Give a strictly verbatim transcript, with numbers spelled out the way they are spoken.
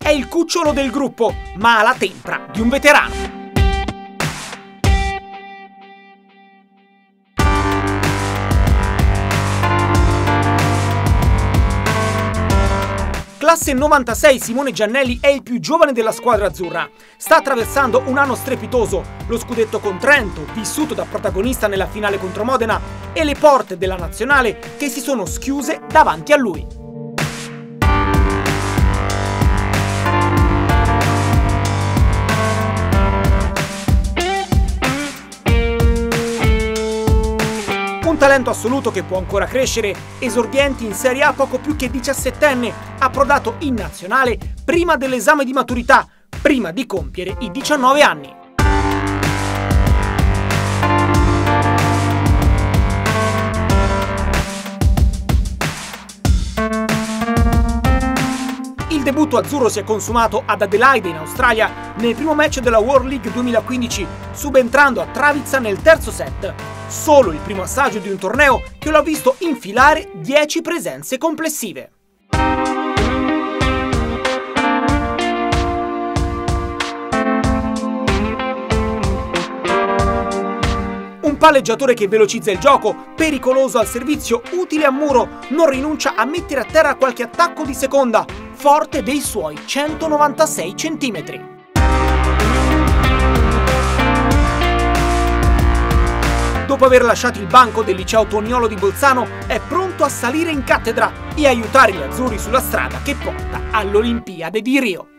è il cucciolo del gruppo, ma ha la tempra di un veterano. Classe novantasei, Simone Giannelli è il più giovane della squadra azzurra. Sta attraversando un anno strepitoso, lo scudetto con Trento, vissuto da protagonista nella finale contro Modena, e le porte della nazionale che si sono schiuse davanti a lui. Un talento assoluto che può ancora crescere, esordienti in Serie A poco più che diciassettenne, approdato in nazionale prima dell'esame di maturità, prima di compiere i diciannove anni. Il debutto azzurro si è consumato ad Adelaide in Australia nel primo match della World League duemilaquindici, subentrando a Travizza nel terzo set. Solo il primo assaggio di un torneo che lo ha visto infilare dieci presenze complessive. Un palleggiatore che velocizza il gioco, pericoloso al servizio, utile a muro, non rinuncia a mettere a terra qualche attacco di seconda, forte dei suoi centonovantasei centimetri. Dopo aver lasciato il banco del liceo Toniolo di Bolzano, è pronto a salire in cattedra e aiutare gli azzurri sulla strada che porta all'Olimpiade di Rio.